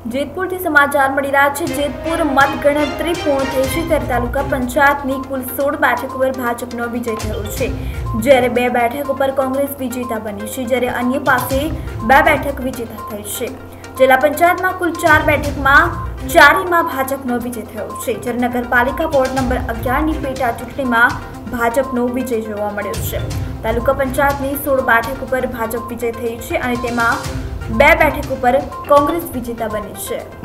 જેતપુરથી સમાચાર મળી રહ્યા છે। જેતપુર મતગણતરી પૂર્ણ થઈ છે ત્યારે તાલુકા પંચાયતની કુલ 16 બેઠકો પર ભાજપનો વિજય થયો છે, જ્યારે 2 બેઠકો પર કોંગ્રેસ વિજેતા બની છે, જ્યારે અન્ય પાસે 2 બેઠક વિજેતા થઈ છે। જિલ્લા પંચાયતમાં કુલ 4 બેઠકમાં 4માં ભાજપનો વિજય થયો છે, જ્યારે નગરપાલિકા વોર્ડ નંબર 11ની પેટા ચૂંટણીમાં ભાજપનો વિજય જોવા મળ્યો છે। તાલુકા પંચાયતની 16 બેઠકો પર ભાજપ વિજય થઈ છે અને તેમાં 2 બેઠકો પર કોંગ્રેસ વિજેતા બની છે।